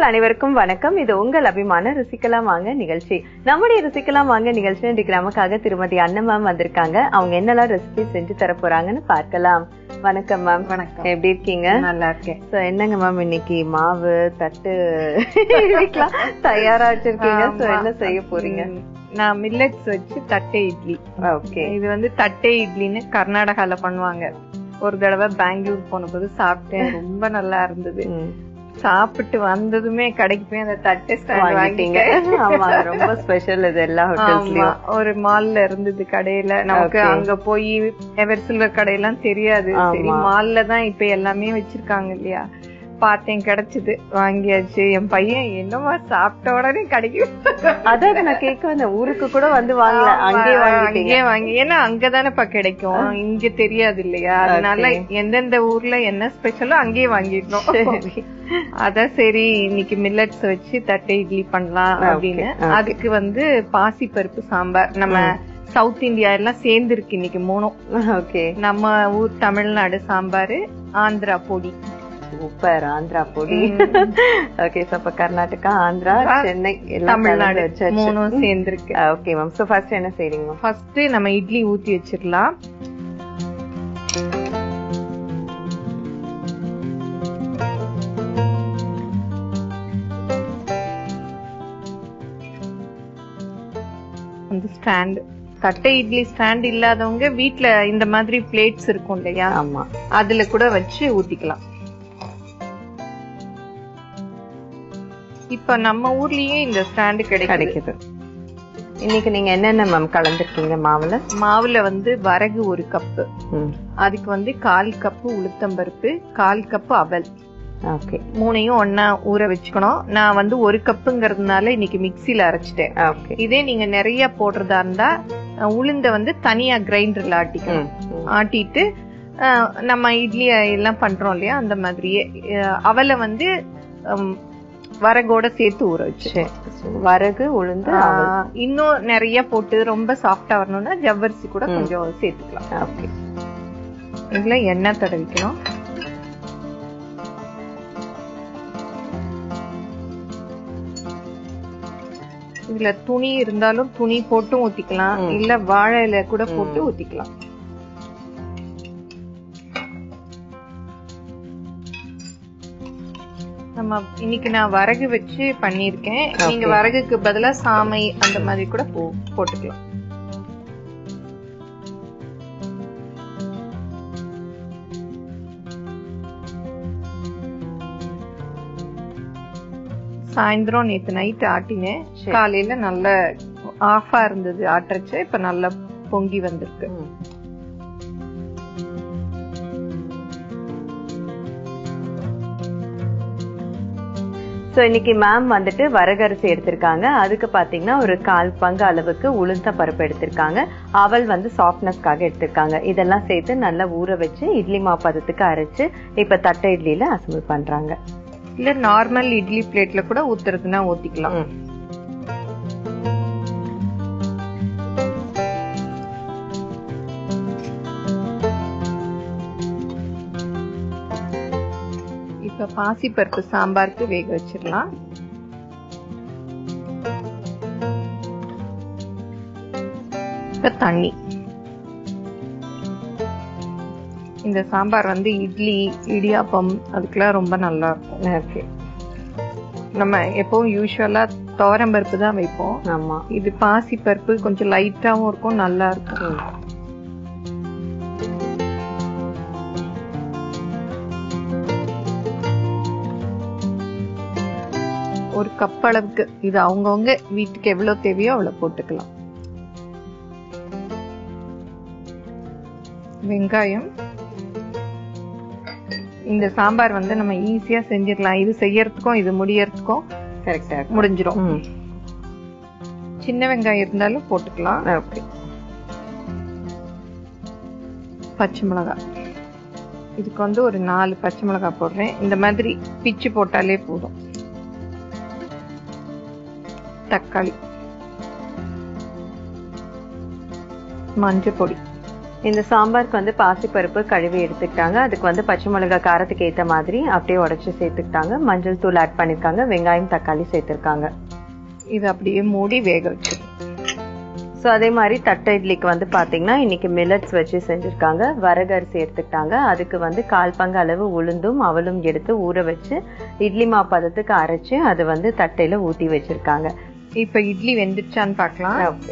அனைவருக்கும் வணக்கம். இது உங்கள் அபிமான ருசிக்கலாம் வாங்க நிகழ்ச்சி. நம்முடைய ருசிக்கலாம் வாங்க நிகழ்ச்சி இன்னைக்கு நமக்காக திருமதி அண்ணா மேம் வந்திருக்காங்க. அவங்க என்னெல்லாம் ரெசிபி செஞ்சு தர போறாங்கன்னு பார்க்கலாம். வணக்கம் மேம். வணக்கம். எப்படி இருக்கீங்க? நல்லா இருக்கேன். என்னங்க மேம் இன்னைக்கு மாவு தட்டு தயாரா வச்சிருக்கீங்க? என்ன செய்ய போறீங்க? நான் மில்லட்ஸ் வச்சு தட்டை இட்லி. ஓகே. இது வந்து தட்டை இட்லின்னு கர்நாடகால பண்ணுவாங்க. ஒரு தடவை பெங்களூர் போன போது சாப்பிட்டேன், ரொம்ப நல்லா இருந்தது. சாப்பிட்டு வந்ததுமே கடைக்கு போய் அந்த தட்டை வாங்கிட்டீங்க. ரொம்ப ஸ்பெஷல் இது எல்லா ஹோட்டல்ஸ்லயும். ஒரு மால்ல இருந்தது கடையில. நமக்கு அங்க போய் எவர் சில்வர் கடையெல்லாம் தெரியாது. சரி மால்ல தான் இப்ப எல்லாமே வச்சிருக்காங்க இல்லையா, பார்த்தேன், கிடைச்சது, வாங்கியாச்சு. என் பையன் என்னமா சாப்பிட்ட உடனே கிடைக்கும். அதாவது நான் கேட்க வந்தேன், ஊருக்கு கூட வந்து வாங்கல, அங்கேயே வாங்கி. ஏன்னா அங்கதானேப்பா கிடைக்கும், இங்க தெரியாது இல்லையா. அதனால எந்தெந்த ஊர்ல என்ன ஸ்பெஷலோ அங்கேயே வாங்கிடணும். அதான் சரி இன்னைக்கு மில்லட்ஸ் வச்சு தட்டை இட்லி பண்ணலாம் அப்படின்னு. அதுக்கு வந்து பாசி பருப்பு சாம்பார், நம்ம சவுத் இந்தியா எல்லாம் சேர்ந்து இருக்கு இன்னைக்கு மூணும். ஓகே. நம்ம ஊர் தமிழ்நாடு சாம்பாரு, ஆந்திரா பொடி. சூப்பர். ஆந்திரா பொடி. ஓகே. அப்ப கர்நாடகா, ஆந்திரா, சென்னை, தமிழ்நாடு மூணும் சேர்ந்துருக்கு. Okay ma'am. சோ ஃபர்ஸ்ட் என்ன செய்றீங்க? ஃபர்ஸ்ட் நம்ம இட்லி ஊத்தி வச்சிடலாம். அந்த ஸ்டாண்ட், தட்டை இட்லி ஸ்டாண்ட் இல்லாதவங்க வீட்ல இந்த மாதிரி பிளேட்ஸ் இருக்கும் இல்லையா, அதுல கூட வச்சு ஊத்திக்கலாம். இப்ப நம்ம ஊர்லயே இந்த ஸ்டாண்ட் கிடைக்குது. இன்னைக்கு நீங்க என்னென்ன மேம் கலந்துருக்கீங்க மாவுல? மாவுல வந்து வரகு 1 கப்பு, அதுக்கு வந்து 1/4 கப்பு உளுத்தம்பருப்பு, 1/4 கப்பு அவல். ஓகே. மூணையும் ஒன்னா ஊற வச்சுக்கணும். நான் வந்து 1 கப்புங்கிறதுனால இன்னைக்கு மிக்சில அரைச்சிட்டேன். ஓகே. இதே நீங்க நிறைய போடுறதா இருந்தா உளுந்த வந்து தனியா கிரைண்டர்ல ஆட்டிக்கணும். ஆட்டிட்டு நம்ம இட்லி எல்லாம் பண்றோம் இல்லையா, அந்த மாதிரியே அவலை வந்து வரகோட சேர்த்து ஊற வச்சு. வரகு, உளுந்து, இன்னும் நிறைய போட்டு ரொம்ப சாஃப்டா வரணும்னா ஜவ்வரிசி கூட கொஞ்சம் சேர்த்துக்கலாம். ஓகே. இதுல எண்ணெய் தடவிக்கணும். இதுல துணி இருந்தாலும் துணி போட்டும் ஊத்திக்கலாம், இல்ல வாழை இலை கூட போட்டு ஊத்திக்கலாம். நம்ம இன்னைக்கு நான் வரகு வச்சு பண்ணிருக்கேன். நீங்க வரகுக்கு பதிலா சாமை அந்த மாதிரி கூட போட்டுக்கலாம். சாயந்தரம் நேத்து நைட் ஆட்டினேன், காலையில நல்ல ஆஃபா இருந்தது ஆட்டுறச்சு. இப்ப நல்லா பொங்கி வந்திருக்கு. இன்னைக்கு மேம் வந்துட்டு வரகரிசி எடுத்திருக்காங்க. அதுக்கு பாத்தீங்கன்னா ஒரு 1/4 பங்கு அளவுக்கு உளுந்த பருப்பு எடுத்திருக்காங்க. அவல் வந்து சாஃப்ட்னஸ்க்காக எடுத்திருக்காங்க. இதெல்லாம் சேர்த்து நல்லா ஊற வச்சு இட்லி மாவு பதத்துக்கு அரைச்சு இப்ப தட்டை இட்லியில அசம்பிள் பண்றாங்க. இல்ல நார்மல் இட்லி பிளேட்ல கூட ஊத்துறதுன்னா ஊத்திக்கலாம். இப்ப பாசி பருப்பு சாம்பாருக்கு வேக வச்சிடலாம். இப்ப தண்ணி. இந்த சாம்பார் வந்து இட்லி, இடியாப்பம் அதுக்கெல்லாம் ரொம்ப நல்லா இருக்கும். ஓகே. நம்ம எப்பவும் யூஸ்வலா துவரம் பருப்பு தான் வைப்போம். ஆமா. இது பாசி பருப்பு கொஞ்சம் லைட்டாவும் இருக்கும், நல்லா இருக்கும். ஒரு கப் அளவுக்கு, இது அவங்கவுங்க வீட்டுக்கு எவ்வளவு தேவையோ அவ்வளவு போட்டுக்கலாம். வெங்காயம். இந்த சாம்பார் வந்து நம்ம ஈஸியா செஞ்சிடலாம். இது செய்யறதுக்கும் இது முடியறதுக்கும் கரெக்டா முடிஞ்சிடும். சின்ன வெங்காயம் இருந்தாலும் போட்டுக்கலாம். ஓகே. பச்சை மிளகாய், இதுக்கு வந்து ஒரு 4 பச்சை மிளகாய் போடுறேன். இந்த மாதிரி பிச்சு போட்டாலே போதும். தக்காளி, மஞ்சள் பொடி, இந்த சாம்பாருக்கு வந்து பாசிப்பருப்பு கழுவி எடுத்துக்கிட்டாங்க. அதுக்கு வந்து பச்சை மிளகாய் காரத்துக்கு ஏற்ற மாதிரி அப்படியே உடைச்சு சேர்த்துக்கிட்டாங்க. மஞ்சள் தூள் ஆட் பண்ணிருக்காங்க. வெங்காயம் தக்காளி சேர்த்திருக்காங்க. இது அப்படியே மூடி வேக வச்சு. ஸோ அதே மாதிரி தட்டை இட்லிக்கு வந்து பார்த்தீங்கன்னா இன்னைக்கு மில்லட்ஸ் வச்சு செஞ்சுருக்காங்க. வரகரிசி எடுத்துக்கிட்டாங்க. அதுக்கு வந்து 1/4 பங்கு அளவு உளுந்தும் அவலும் எடுத்து ஊற வச்சு இட்லி மாவு பதத்துக்கு அரைச்சு அதை வந்து தட்டையில ஊற்றி வச்சிருக்காங்க. இப்ப இட்லி வெந்துச்சான்னு பார்க்கலாம். ஓகே,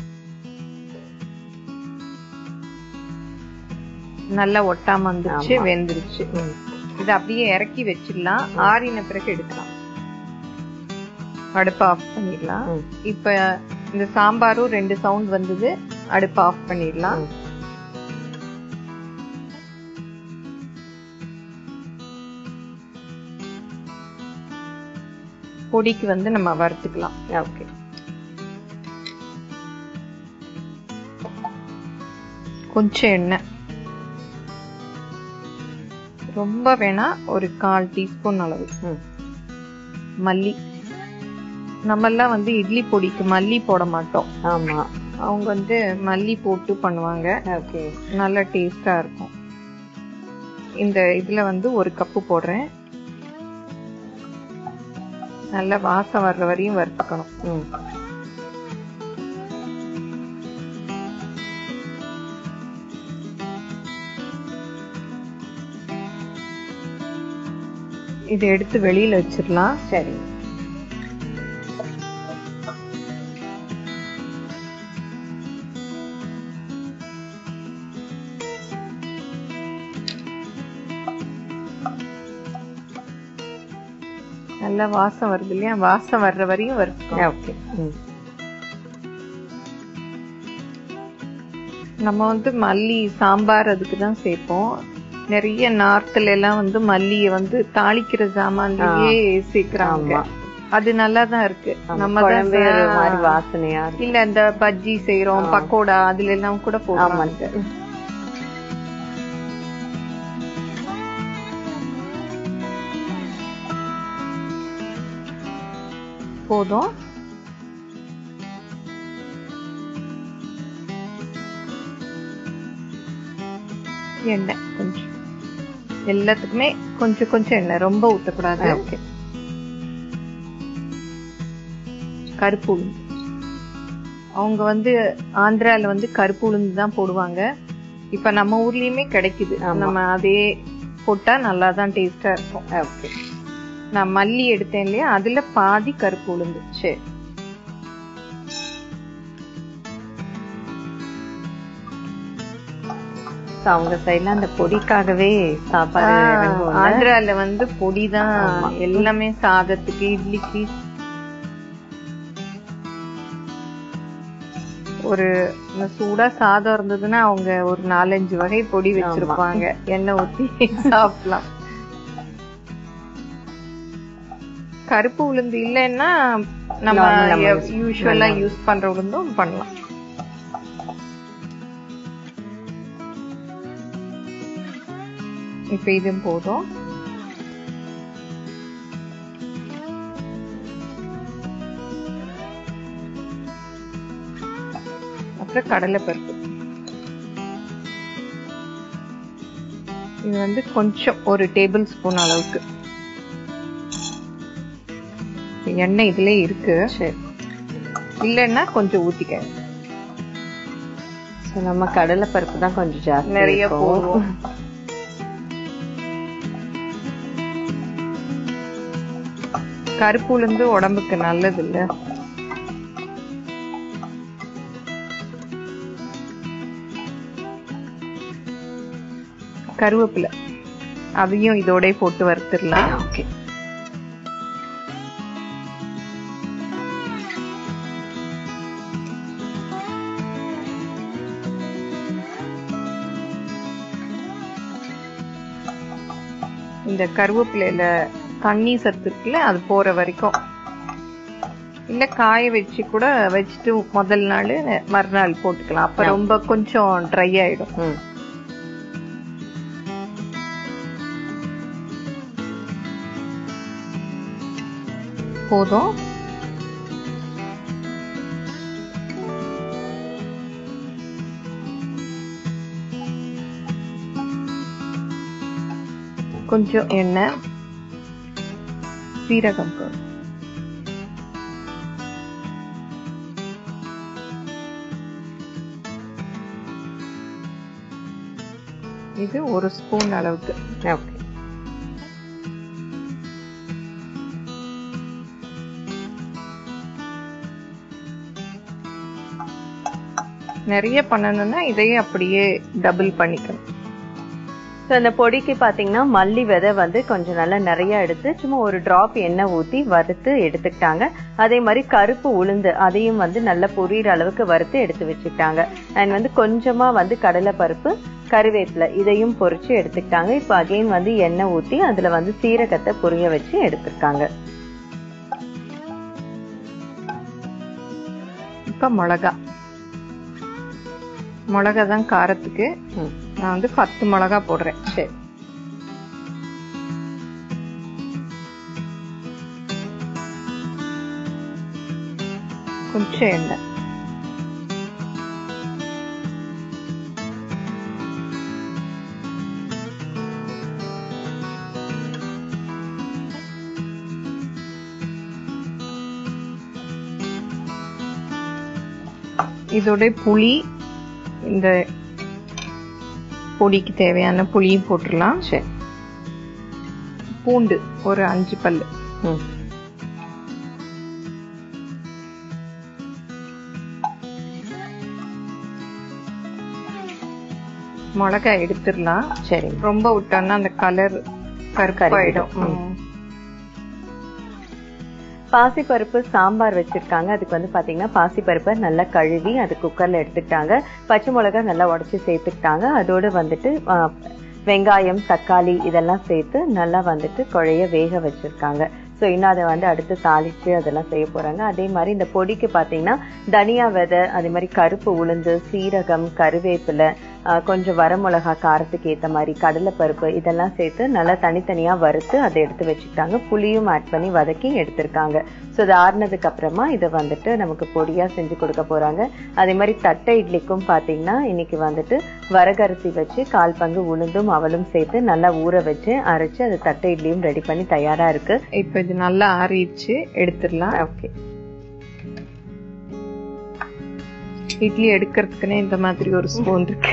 நல்லா ஒட்டாம வந்துருச்சு, வெந்துருச்சு. இதை அப்படியே இறக்கி வச்சிடலாம். ஆறின பிறகு எடுக்கலாம். அடுப்பை ஆஃப் பண்ணிடலாம். இப்ப இந்த சாம்பாரும் 2 சவுண்ட் வந்தது. அடுப்பை ஆஃப் பண்ணிடலாம். பொடிக்கு வந்து நம்ம வறுத்துக்கலாம். ஓகே, கொஞ்சம் எண்ணெய், ரொம்ப வேணா ஒரு 1/4 டீஸ்பூன் அளவு மல்லி. நம்ம எல்லாம் வந்து இட்லி பொடிக்கு மல்லி போட மாட்டோம். ஆமா, அவங்க வந்து மல்லி போட்டு பண்ணுவாங்க. ஓகே, நல்ல டேஸ்டா இருக்கும். இந்த இதுல வந்து 1 கப்பு போடுறேன். நல்ல வாசம் வர்ற வரையும் வறுத்துக்கணும். இதை எடுத்து வெளியில வச்சிடலாம். சரி, நல்ல வாசம் வருது இல்லையா? வாசம் வர்ற வரையும் வறுத்துக்கணும். ஓகே. நம்ம வந்து மல்லி சாம்பார் அதுக்கு தான் சேர்ப்போம். நிறைய நார்த்ல எல்லாம் வந்து மல்லியை வந்து தாளிக்கிற ஜாமான்லயே சேர்க்கிறாங்க. அது நல்லா தான் இருக்கு. நம்ம மாதிரி வாசனையா இல்ல இந்த பஜ்ஜி செய்யறோம், பக்கோடா, அதுல எல்லாம் கூட போடுறாங்க. போதும். எண்ணெய் கொஞ்சம், எல்லாத்துக்குமே கொஞ்சம் கொஞ்சம் எண்ணெய், ரொம்ப ஊத்தக்கூடாது. ஓகே. கருப்பு உளுந்து, அவங்க வந்து ஆந்திரால வந்து கருப்பு உளுந்து தான் போடுவாங்க. இப்ப நம்ம ஊர்லயுமே கிடைக்குது. நம்ம அதே போட்டா நல்லா தான் டேஸ்டா இருக்கும். ஓகே. நான் மல்லி எடுத்தேன் இல்லையா, அதுல பாதி கருப்பு உளுந்து. சரி, அவங்க சைடுல அந்த பொடிக்காகவே சாப்பாடு. ஆந்திரால வந்து பொடிதான் எல்லாமே, சாதத்துக்கு, இட்லிக்கு. ஒரு சூடா சாதம் இருந்ததுன்னா அவங்க ஒரு 4-5 வகை பொடி வச்சிருப்பாங்க. எண்ணெய் ஊத்தி சாப்பிடலாம். கருப்பு உளுந்து இல்லைன்னா நம்ம யூசுவலா யூஸ் பண்ற உளுந்தும் பண்ணலாம். இப்ப இதுவும் போதும். அப்புறம் கடலைப்பருப்பு. இது வந்து கொஞ்சம் 1 டேபிள் ஸ்பூன் அளவுக்கு. எண்ணெய் இதுல இருக்கு. இல்லன்னா கொஞ்சம் ஊத்திக்க. நம்ம கடலை பருப்பு தான் கொஞ்சம் ஜாஸ்தி நிறைய போடுவோம். கருப்பு உளுந்து உடம்புக்கு நல்லது இல்ல. கருவேப்பிலை அதையும் இதோட போட்டு வறுத்துடலாம். ஓகே. இந்த கருவேப்பிலையில தண்ணி சத்து இருக்குல்ல, அது போற வரைக்கும். இல்ல காய வச்சு கூட வச்சுட்டு முதல் நாள் மறுநாள் போட்டுக்கலாம். அப்ப ரொம்ப கொஞ்சம் ட்ரை ஆயிடும். போதும். கொஞ்சம் எண்ணெய், சீரகம் போடும். இது 1 ஸ்பூன் அளவுக்கு. ஓகே. நிறைய பண்ணணும்னா இதையே அப்படியே டபுள் பண்ணிக்கணும். ஸோ அந்த பொடிக்கு பார்த்தீங்கன்னா மல்லி விதை வந்து கொஞ்சம் நல்லா நிறைய எடுத்து சும்மா ஒரு டிராப் எண்ணெய் ஊற்றி வறுத்து எடுத்துக்கிட்டாங்க. அதே மாதிரி கருப்பு உளுந்து அதையும் வந்து நல்லா பொரியிற அளவுக்கு வறுத்து எடுத்து வச்சுக்கிட்டாங்க. அண்ட் வந்து கொஞ்சமா வந்து கடலை பருப்பு, கருவேப்பிலை இதையும் பொரிச்சு எடுத்துக்கிட்டாங்க. இப்போ அகைன் வந்து எண்ணெய் ஊற்றி அதுல வந்து சீரகத்தை பொரிய வச்சு எடுத்துருக்காங்க. இப்ப மிளகா தான் காரத்துக்கு. நான் வந்து 10 மிளகா போடுறேன். சரி. கொஞ்சம் எண்ணெய், இதோட புளி, இந்த பொடிக்கு தேவையான புளியும் போட்டுடலாம். சரி. பூண்டு ஒரு 5 பல்லு. மிளகாய் எடுத்துடலாம். சரி. ரொம்ப விட்டோம்னா அந்த கலர் கருப்பாயிடும். பாசிப்பருப்பு சாம்பார் வச்சிருக்காங்க. அதுக்கு வந்து பாத்தீங்கன்னா பாசிப்பருப்பை நல்லா கழுவி அது குக்கர்ல எடுத்துக்கிட்டாங்க. பச்சை மிளகாய் நல்லா உடைச்சு சேர்த்துக்கிட்டாங்க. அதோடு வந்துட்டு வெங்காயம், தக்காளி இதெல்லாம் சேர்த்து நல்லா வந்துட்டு குழைய வேக வச்சிருக்காங்க. ஸோ இன்னும் அதை வந்து அடுத்து தாளிச்சு அதெல்லாம் செய்ய போறாங்க. அதே மாதிரி இந்த பொடிக்கு பார்த்தீங்கன்னா தனியா விதை, அதே மாதிரி கருப்பு உளுந்து, சீரகம், கருவேப்பிலை, கொஞ்சம் வரமிளகா காரத்துக்கு ஏற்ற மாதிரி கடலைப்பருப்பு இதெல்லாம் சேர்த்து நல்லா தனித்தனியா வறுத்து அதை எடுத்து வச்சுக்கிட்டாங்க. புளியும் ஆட் பண்ணி வதக்கி எடுத்திருக்காங்க. ஸோ இது ஆறுனதுக்கு அப்புறமா இதை வந்துட்டு நமக்கு பொடியா செஞ்சு கொடுக்க போறாங்க. அதே மாதிரி தட்டை இட்லிக்கும் பார்த்தீங்கன்னா இன்னைக்கு வந்துட்டு வரகரிசி வச்சு 1/4 பங்கு உளுந்தும் அவலும் சேர்த்து நல்லா ஊற வச்சு அரைச்சு அது தட்டை இட்லியும் ரெடி பண்ணி தயாரா இருக்கு. இப்ப இது நல்லா ஆறிடுச்சு, எடுத்துடலாம். ஓகே. இட்லி எடுக்கிறதுக்குன்னே இந்த மாதிரி ஒரு ஸ்பூன் இருக்கு.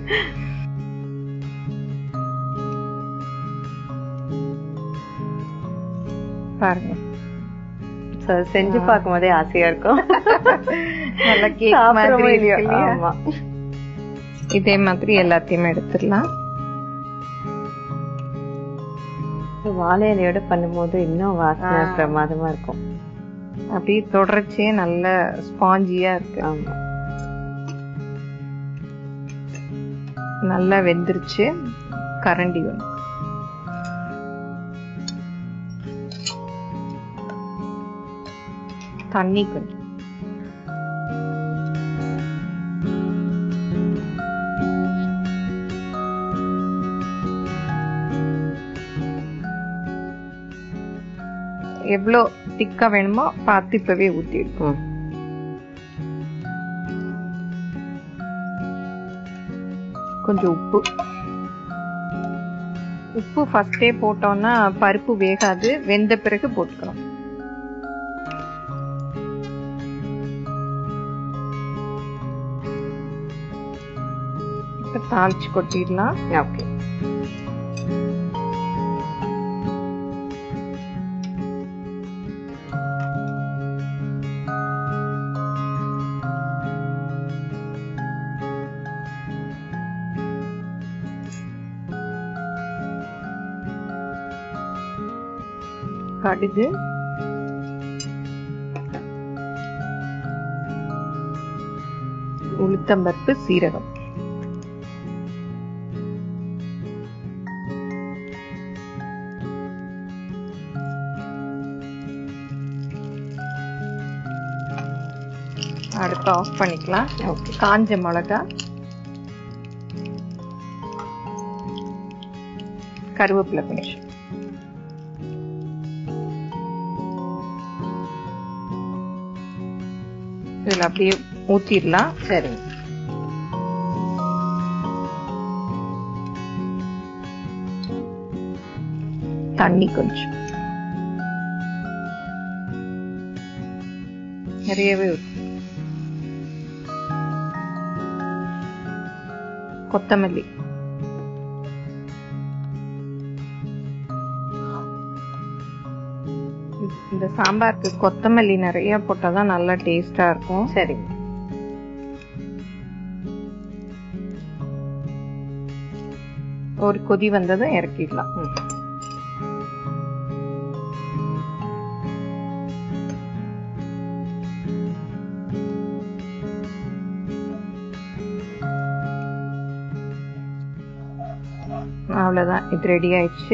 பாருங்க, செஞ்சு பார்க்கும் போதே ஆசையா இருக்கும். நல்லா கேக் மாதிரி இருக்கு. ஆமா, இதே மாதிரி எல்லாத்தையுமே எடுத்துடலாம். வாழை இலையோட பண்ணும்போது இன்னும் வாசனை பிரமாதமா இருக்கும். அப்படியே தொடர்ச்சியே நல்ல ஸ்பாஞ்சியா இருக்கு. ஆமா, நல்லா வெந்துருச்சு. கரண்டி வேணும். தண்ணி கொஞ்சம். எவ்வளோ திக்கா வேணுமோ பார்த்து இப்பவே ஊத்திடும். கொஞ்சம் உப்பு ஃபர்ஸ்டே போட்டோம்னா பருப்பு வேகாது, வெந்த பிறகு போட்டுக்கணும். இப்ப தாளிச்சு கொட்டிடலாம். ஓகே. கடுகு, உளுத்தம்பருப்பு, சீரகம், அடுப்பு ஆஃப் பண்ணிக்கலாம். காஞ்ச மிளகா, கருவேப்பிலை கொஞ்சம், இதுல அப்படியே ஊத்திடலாம். சரி. தண்ணி கொஞ்சம் நிறையவே கொத்தமல்லி, இந்த சாம்பாருக்கு கொத்தமல்லி நிறைய போட்டாதான் நல்லா டேஸ்டா இருக்கும். சரி, ஒரு கொதி வந்ததும் இறக்கிடலாம். அவ்வளவுதான், இது ரெடி ஆயிடுச்சு.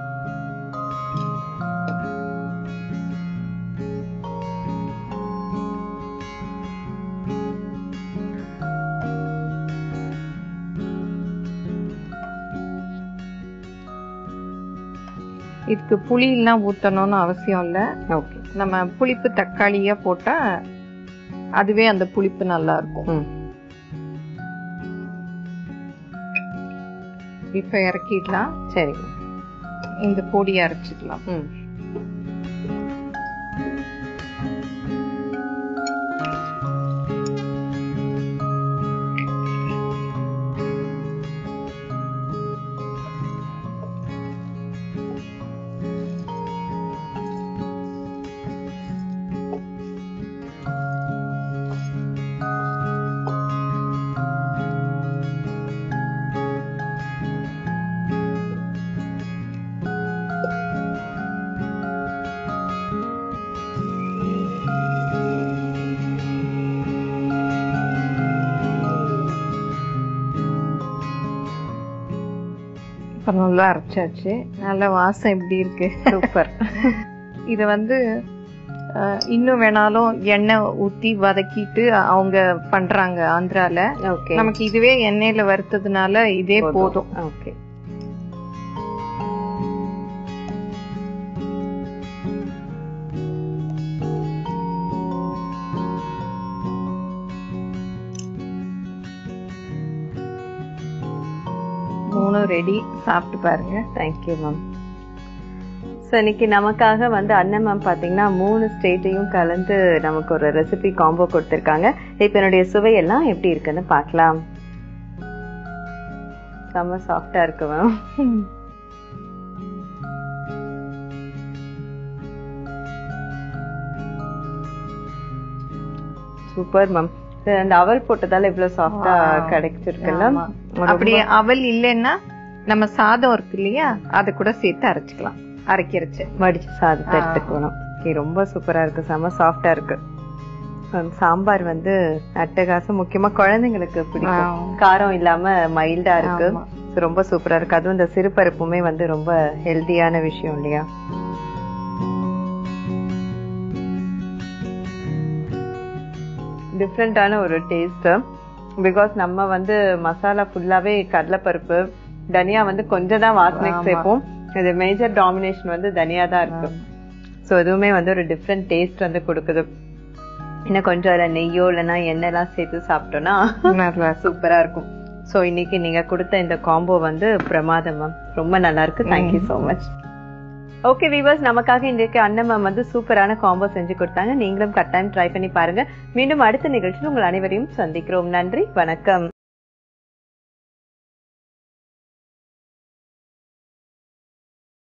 இதுக்கு புளி எல்லாம் ஊத்தணும்னு அவசியம் இல்ல. ஓகே, நம்ம புளிப்பு தக்காளியா போட்டா அதுவே அந்த புளிப்பு நல்லா இருக்கும். இப்ப இறக்கிடலாம். சரி, இந்த பொடியை அரைச்சிக்கலாம். நல்லா அரைச்சாச்சு. நல்ல வாசம் எப்படி இருக்கு, சூப்பர். இத இன்னும் வேணாலும் எண்ணெய் ஊத்தி வதக்கிட்டு அவங்க பண்றாங்க ஆந்திரால. நமக்கு இதுவே எண்ணெயில வறுத்ததுனால இதே போதும். ஓகே, ரெடி, சாப்பிட்டு பாருங்க. Thank you ma'am. ஸோ இன்னைக்கு நமக்காக அண்ணன் மேம் பார்த்தீங்கன்னா 3 ஸ்டேட்டையும் கலந்து நமக்கு ஒரு ரெசிபி காம்போ கொடுத்துருக்காங்க. இப்போ என்னுடைய சுவையெல்லாம் எப்படி இருக்குன்னு பார்க்கலாம். செம்ம சாஃப்டா இருக்கு மேம். Super ma'am. அந்த அவல் போட்டதால இவ்வளவு சாஃப்டா கிடைச்சிருக்குல்ல. அப்படி அவல் இல்லைன்னா நம்ம சாதம் இருக்கு இல்லையா, அதை கூட சேர்த்து அரைச்சுக்கலாம். அரைக்கிறச்சு வடிச்சு சாதத்தை எடுத்துக்கணும். ரொம்ப சூப்பரா இருக்கு, செம சாஃப்டா இருக்கு. சாம்பார் அட்டகாசம். முக்கியமா குழந்தைங்களுக்கு பிடிக்கும், காரம் இல்லாம மைல்டா இருக்கு. ரொம்ப சூப்பரா இருக்கு. அதுவும் இந்த சிறுபருப்புமே ரொம்ப ஹெல்தியான விஷயம் இல்லையா. டிஃப்ரெண்டான ஒரு டேஸ்ட். பிகாஸ் நம்ம மசாலா ஃபுல்லாவே கடலைப்பருப்பு, தனியா கொஞ்சம் தான் வாசனைக்கு சேர்ப்போம். இது மேஜர் டாமினேஷன் தனியா தான் இருக்கு. ஸோ இதுவுமே ஒரு டிஃப்ரெண்ட் டேஸ்ட் கொடுக்குது. இன்னும் கொஞ்சம் அதில் நெய்யோ இல்லைன்னா எண்ணெய்லாம் சேர்த்து சாப்பிட்டோம்னா சூப்பரா இருக்கும். ஸோ இன்னைக்கு நீங்க கொடுத்த இந்த காம்போ பிரமாதம் மேம், ரொம்ப நல்லா இருக்கு. Thank you so much. Okay viewers, நமக்காக இன்றைக்கு அண்ணன் மேம் சூப்பரான காம்போ செஞ்சு கொடுத்தாங்க. நீங்களும் கட்டாயம் ட்ரை பண்ணி பாருங்க. மீண்டும் அடுத்த நிகழ்ச்சியில் உங்கள் அனைவரையும் சந்திக்கிறோம். நன்றி, வணக்கம்.